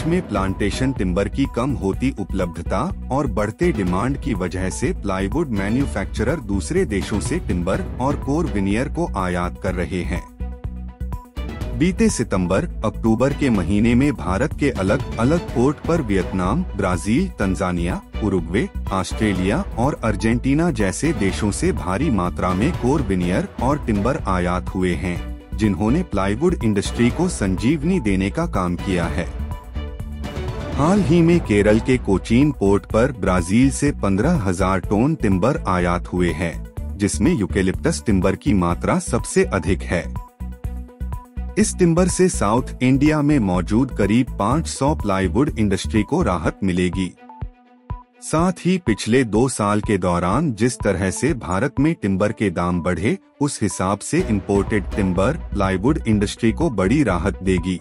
में plantation timber की कम होती उपलब्धता और बढ़ते डिमांड की वजह से प्लाईवुड मैन्युफैक्चरर दूसरे देशों से टिम्बर और कोर विनियर को आयात कर रहे हैं। बीते सितंबर-अक्टूबर के महीने में भारत के अलग अलग पोर्ट पर Vietnam, Brazil, Tanzania, Uruguay, Australia और अर्जेंटीना जैसे देशों से भारी मात्रा में कोर विनियर और टिम्बर आयात हुए हैं, जिन्होंने प्लाईवुड इंडस्ट्री को संजीवनी देने का काम किया है। हाल ही में केरल के कोचीन पोर्ट पर ब्राजील से 15,000 टन टिम्बर आयात हुए हैं, जिसमें यूकेलिप्टस टिम्बर की मात्रा सबसे अधिक है। इस टिम्बर से साउथ इंडिया में मौजूद करीब 500 प्लाईवुड इंडस्ट्री को राहत मिलेगी। साथ ही पिछले 2 साल के दौरान जिस तरह से भारत में टिम्बर के दाम बढ़े, उस हिसाब से इंपोर्टेड टिम्बर प्लाईवुड इंडस्ट्री को बड़ी राहत देगी।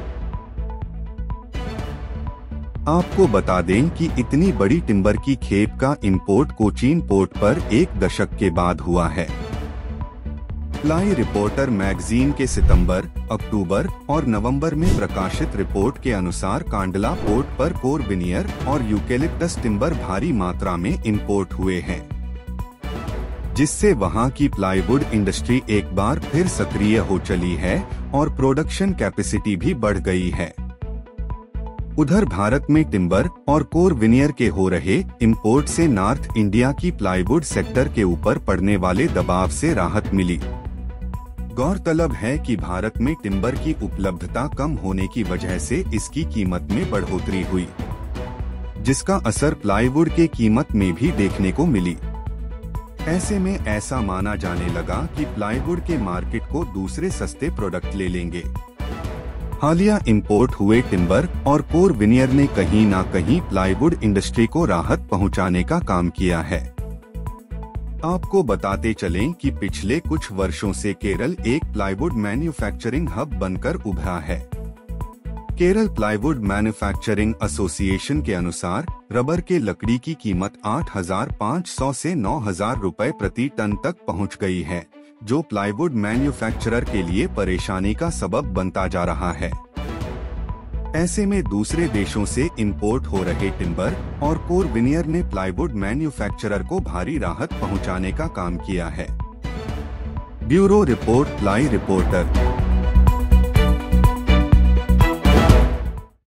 आपको बता दें कि इतनी बड़ी टिम्बर की खेप का इंपोर्ट कोचीन पोर्ट पर 1 दशक के बाद हुआ है। प्लाई रिपोर्टर मैगजीन के सितंबर, अक्टूबर और नवंबर में प्रकाशित रिपोर्ट के अनुसार कांडला पोर्ट पर कोर विनियर और यूकेलिप्टस टिम्बर भारी मात्रा में इंपोर्ट हुए हैं, जिससे वहां की प्लाईवुड इंडस्ट्री एक बार फिर सक्रिय हो चली है और प्रोडक्शन कैपेसिटी भी बढ़ गई है। उधर भारत में टिम्बर और कोर विनियर के हो रहे इंपोर्ट से नॉर्थ इंडिया की प्लाईवुड सेक्टर के ऊपर पड़ने वाले दबाव से राहत मिली। गौरतलब है कि भारत में टिम्बर की उपलब्धता कम होने की वजह से इसकी कीमत में बढ़ोतरी हुई, जिसका असर प्लाईवुड के कीमत में भी देखने को मिली। ऐसे में ऐसा माना जाने लगा कि प्लाईवुड के मार्केट को दूसरे सस्ते प्रोडक्ट ले लेंगे। हालिया इंपोर्ट हुए टिम्बर और कोर विनियर ने कहीं न कहीं प्लाईवुड इंडस्ट्री को राहत पहुंचाने का काम किया है। आपको बताते चलें कि पिछले कुछ वर्षों से केरल एक प्लाईवुड मैन्युफैक्चरिंग हब बनकर उभरा है। केरल प्लाईवुड मैन्युफैक्चरिंग एसोसिएशन के अनुसार रबर के लकड़ी की कीमत 8,500 से 9,000 रुपए प्रति टन तक पहुंच गई है, जो प्लाईवुड मैन्युफैक्चरर के लिए परेशानी का सबब बनता जा रहा है। ऐसे में दूसरे देशों से इंपोर्ट हो रहे टिम्बर और कोर विनियर ने प्लाईवुड मैन्युफैक्चरर को भारी राहत पहुंचाने का काम किया है। Bureau report, ply reporter.